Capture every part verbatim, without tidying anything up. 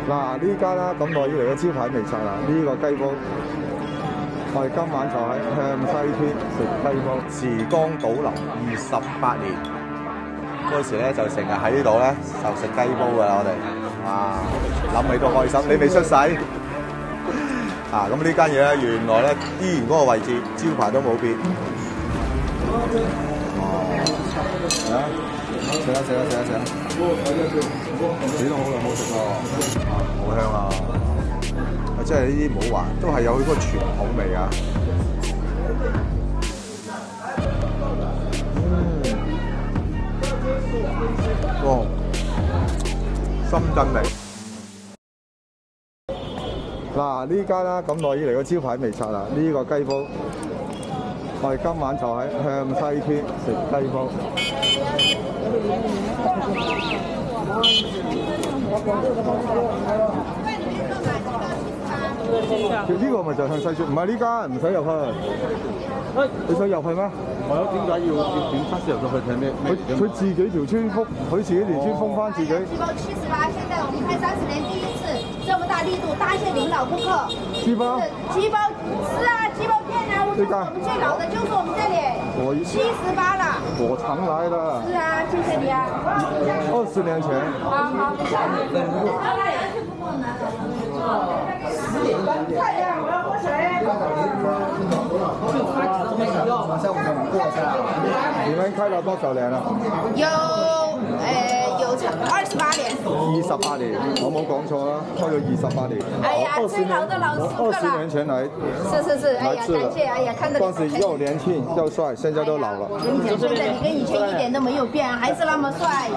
嗱，呢間啦咁耐以嚟嘅招牌未拆啦，呢、這個雞煲，我哋今晚就喺向西村食雞煲。時光倒流二十八年，嗰時咧就成日喺呢度咧就食雞煲㗎啦，我哋，哇，諗起都開心。你未出世啊？咁呢間嘢咧，原來咧依然嗰個位置，招牌都冇變。哦，啊！食啦食啦食啦食啦！你都好耐冇食喎，啊，好香啊！啊，即係呢啲冇話，都係有佢嗰個傳統味啊！嗯，哇，深圳味。嗱，呢間啦咁耐以嚟嘅招牌未拆啦，呢、這個雞煲，我哋今晚就喺向西村食雞煲。呢個咪就係向西村，唔係呢間，唔使入去。你想入去咩？ 係咯，點解要要點測試入到去睇咩？ 佢佢自己條村封，佢自己條村封翻自己。 雞煲七十八，現在我們開三十年第一次這麼大力度，答謝您老顧客。 雞煲？ 雞煲是啊，雞煲片啊，我就是我們最老的，就是我們這裡。 我七十八了。 我常來的。 是啊，謝謝你啊。 二十年前。 好好。太陽，我要喝水。 你們開了多少年了？ 有，誒，有二十八年。 二十八年，我冇講錯啦，開咗二十八年。 哎呀，最老的老師傅了。 二十年前來。 是是是，哎呀，感謝，哎呀，看到你。 當時又年輕又帥，現在都老了。 跟你講，現在你跟以前一點都沒有變，還是那麼帥。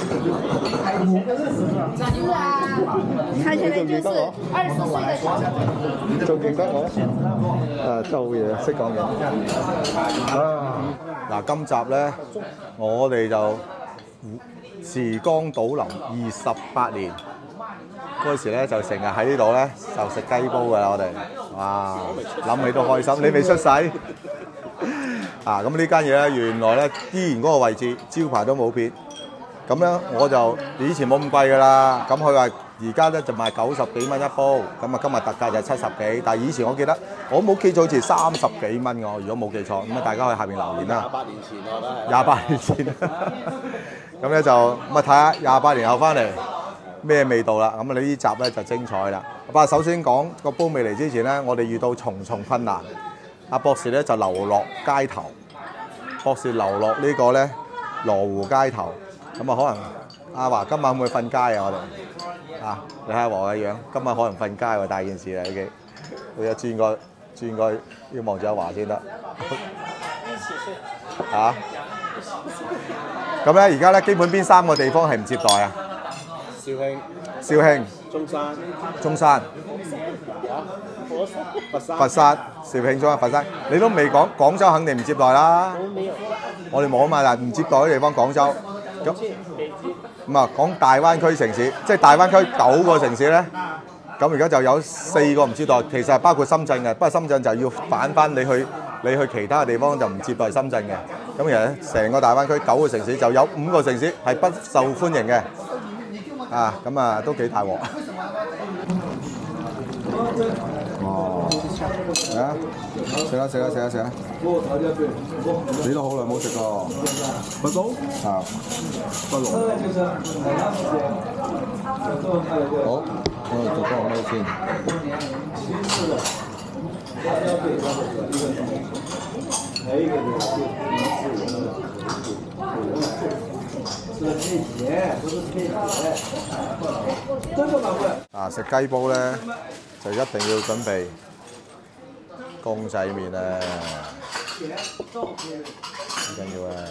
是啊，他現在就是二十歲的小孩。 仲認得我？誒，做嘢識講嘢。啊！嗱，今集咧，我哋就時光倒流二十八年，嗰時咧就成日喺呢度咧就食雞煲㗎啦，我哋，哇！諗起都開心。你未出世啊？咁呢間嘢咧，原來咧依然嗰個位置，招牌都冇變。咁咧我就以前冇咁貴㗎啦，咁佢話而家咧就賣九十幾蚊一煲，咁啊今日特價就係七十幾，但係以前我記得我冇記錯好似三十幾蚊㗎，如果冇記錯，咁啊大家去下邊留言啦。 廿八年前我覺得係。 廿八年前，咁咧就咁啊睇下廿八年後翻嚟咩味道啦，咁啊呢集咧就精彩啦。不過首先講個煲未嚟之前咧，我哋遇到重重困難，阿博士咧就流落街頭，博士流落呢個咧羅湖街頭。咁啊，可能阿華今晚會唔會瞓街啊？我哋啊，你睇下華嘅樣，今晚可能瞓街喎，大件事啦已經。佢一轉個轉個要望住阿華先得。嚇！咁咧，而家咧基本邊三個地方係唔接待啊？ 肇慶、 肇慶、 中山、 中山、 佛山、 佛山、肇慶、中山、佛山，你都未講，廣州肯定唔接待啦。我哋冇啊嘛，嗱唔接待嘅地方廣州。咁咁啊，講大灣區城市，即係大灣區九個城市咧，咁而家就有四個唔接待，其實係包括深圳嘅，不過深圳就要反翻你去，你去其他嘅地方就唔接待深圳嘅。咁其實咧，成個大灣區九個城市就有五個城市係不受歡迎嘅，啊，咁啊都幾大鑊。哦，係啊，食啦食啦食啦食啦！你都好耐冇食過，不老啊，不老。好，我哋做多個咩先？啊，食雞煲咧就一定要準備公仔麵啊！好緊要啊！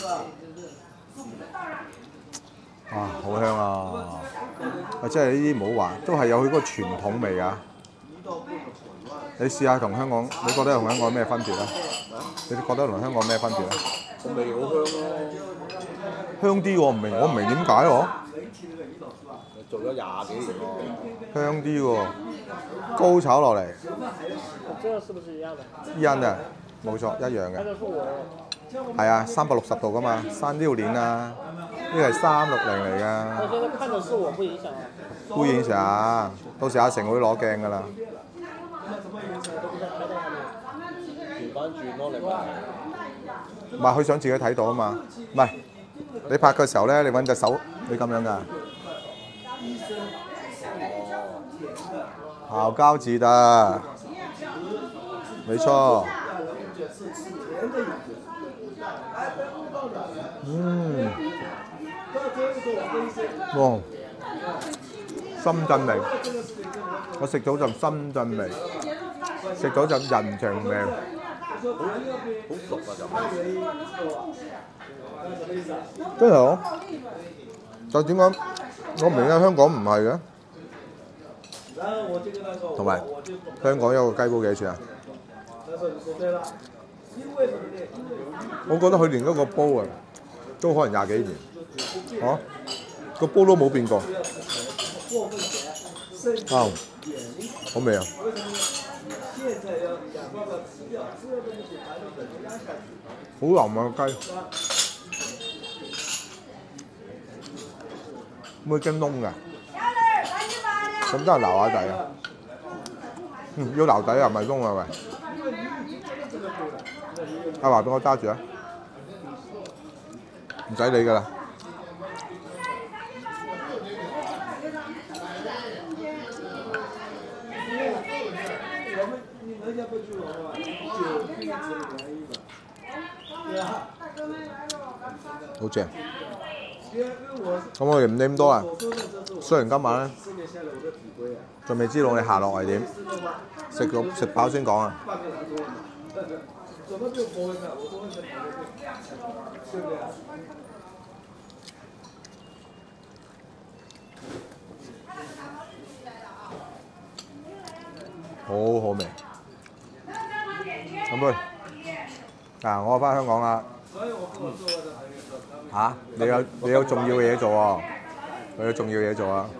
啊，好香啊！啊，即係呢啲冇話，都係有佢嗰個傳統味啊！你試下同香港，你覺得同香港有咩分別咧？你覺得同香港咩分別咧？ 個味好香咯， 香啲喎，唔明我唔明點解喎？ 做咗廿幾年喎。 香啲喎，高炒落嚟。 這個是不是一樣的？ 一樣嘅，冇錯，一樣嘅。 係啊，三百六十度噶嘛，三六零啊，呢個係三六零嚟㗎。 我現在看的是我不影響啊。 不影響，到時阿成會攞鏡㗎啦。 調翻轉咯，你咪。 唔係，佢想自己睇到啊嘛。唔係，你拍嘅時候咧，你揾隻手，你咁樣㗎。好高級的，沒錯。嗯，哇，深圳味，我食到陣深圳味，食到陣人情味。 好熟啊就。 真係好，就點解我唔明解香港唔係嘅？同埋香港有個雞煲幾錢啊？我覺得佢連嗰個煲啊，都可能廿幾年，嚇、啊、個煲都冇變過。啊，好味啊！好腍啊個雞，會唔會驚燶㗎？咁都係撈下底啊！嗯，要撈底啊，唔係燶啊喂！阿華俾我揸住啊！唔使理㗎啦。好正。咁我哋唔理咁多啦。雖然今晚咧仲未知道你下落係點，食到食飽先講啊！好好味。咁啊，嗱，我翻香港啦。嚇、啊！你有你有重要嘅嘢做喎，你有重要嘢做啊！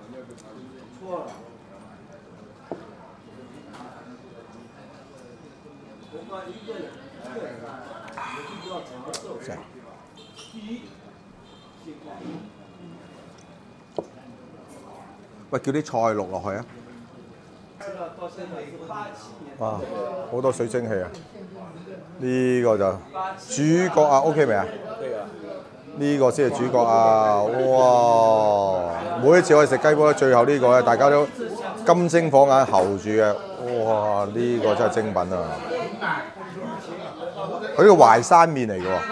正。喂，叫啲菜落落去啊！哇，好多水蒸氣啊！呢、這個就主角啊 ，OK 未啊？呢、這個先係主角啊！哇！每一次我哋食雞煲咧，最後呢個咧，大家都金睛火眼候住嘅。哇！呢、這個真係精品啊！佢呢個淮山麵嚟嘅喎。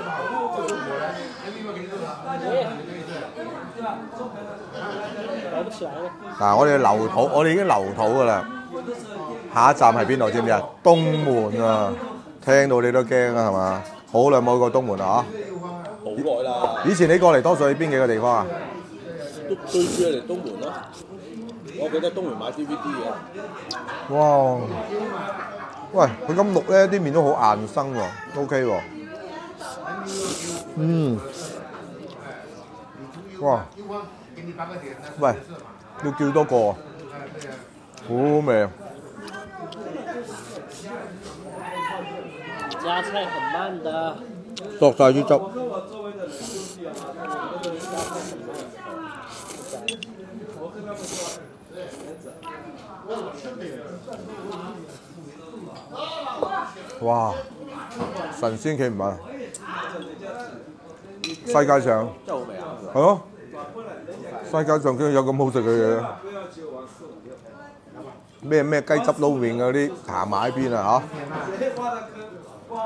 嗱、啊，我哋留肚，我哋已經留肚㗎啦。下一站係邊度？知唔知啊？東門啊！聽到你都驚啊，係嘛？好耐冇過東門啦好耐啦！ 以前你過嚟多數去邊幾個地方啊？ 最主要嚟東門咯。我記得東門買 D V D 嘅。 哇！喂，佢咁綠咧，啲麵都好硬身喎 ，OK 喎。嗯。哇！喂，要叫多個，好味啊！ 加菜很慢的。 剁晒啲汁。哇！神仙企唔係，世界上真係好味啊！ 係咯，世界上居然有咁好食嘅嘢。咩咩雞汁撈麵嗰啲行埋喺邊啊嚇！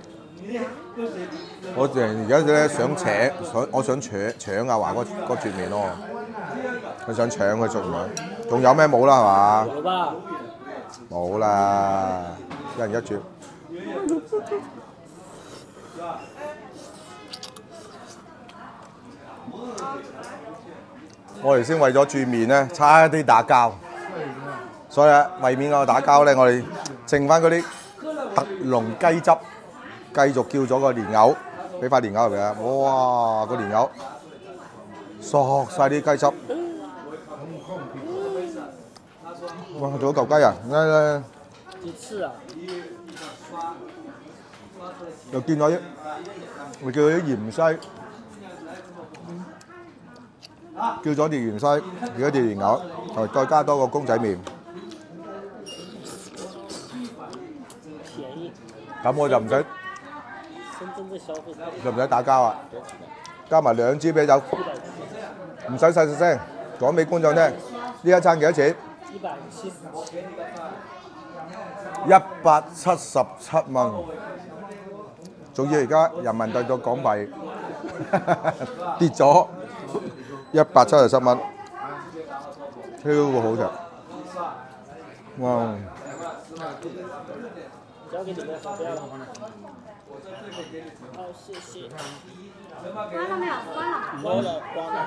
我淨係而家咧想請，想我想搶搶阿華嗰嗰絕麵咯，我想搶佢絕麵。仲有咩冇啦係嘛？ 有吧？ 冇啦，一人一絕。我哋先為咗煮麵咧，差啲打交，所以啊，為免我打交咧，我哋剩翻嗰啲特濃雞汁，繼續叫咗個蓮藕，俾塊蓮藕入嚟啊！哇，個蓮藕索晒啲雞汁，哇！仲有嚿雞啊！咧咧， 雞翅啊！ 又見到啲，我叫啲芫茜，叫咗條芫茜，叫咗條蓮藕，就再加多個公仔麵。 便宜。 咁我就唔使深圳的消费者就唔使打交啊！加埋兩支啤酒，唔使細細聲講俾觀眾聽。呢一餐幾多錢？ 一百七十七。 一百七十七蚊。仲要而家人民幣到港幣跌咗一百七十七蚊，超好食。哇！ 交给你们，不要了。好，谢谢。 关了没有？关了。 关了，关了。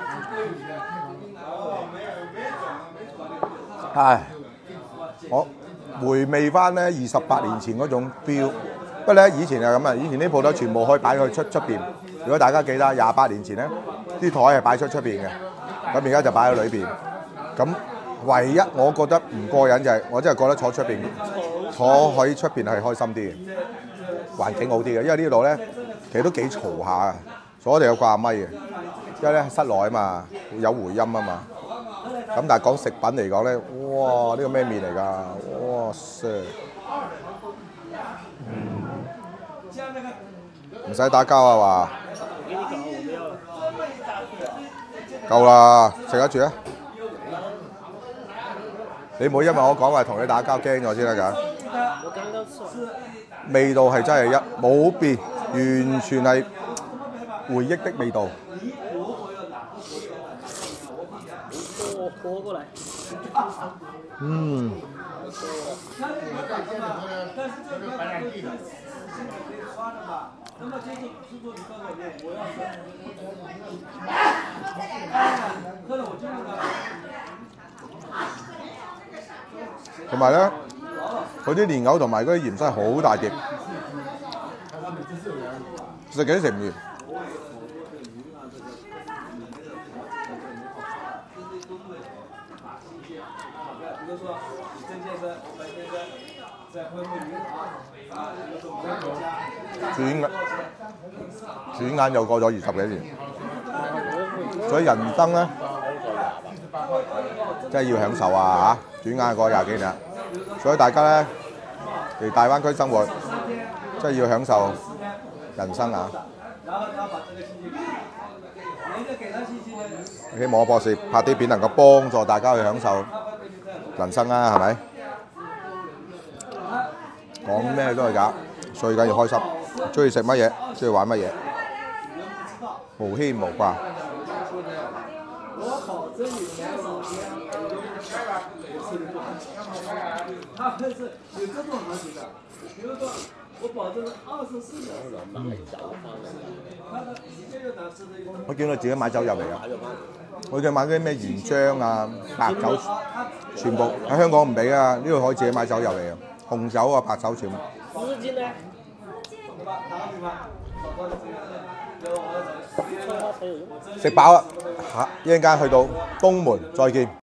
唉，我回味翻咧二十八年前嗰種 feel。不過咧，以前係咁啊，以前啲鋪頭全部可以擺去出出邊。如果大家記得廿八年前咧，啲台係擺出出邊嘅，咁而家就擺喺裏邊。咁唯一我覺得唔過癮就係，我真係覺得坐出邊，坐喺出邊係開心啲嘅，環境好啲嘅。因為呢度咧其實都幾嘈下啊，所以我哋有掛咪嘅，因為咧室內啊嘛，有回音啊嘛。咁但係講食品嚟講咧，哇！呢個咩麵嚟㗎？哇塞！唔使打交啊嘛，夠啦，食得住啊！你唔好因為我講話同你打交驚咗先得㗎。 我剛剛吃完。 味道係真係一冇變，完全係回憶的味道。 我活過嚟。 嗯。同埋咧，佢啲蓮藕同埋嗰啲芫茜好大碟，食幾食唔完。轉眼轉眼又過咗二十幾年，所以人生咧真係要享受啊嚇！轉眼過廿幾年，所以大家咧嚟大灣區生活，真係要享受人生啊！希望我博士拍啲片能夠幫助大家去享受人生啊，係咪？講咩都係假，最緊要開心，中意食乜嘢，中意玩乜嘢，無牽無掛。我見到自己買酒入嚟啊！我見買嗰啲咩原漿啊、白酒，全部喺香港唔俾啊，呢度可以自己買酒入嚟啊！紅酒啊、白酒全部。 絲巾呢？ 食飽啦，嚇！一陣間去到東門再見。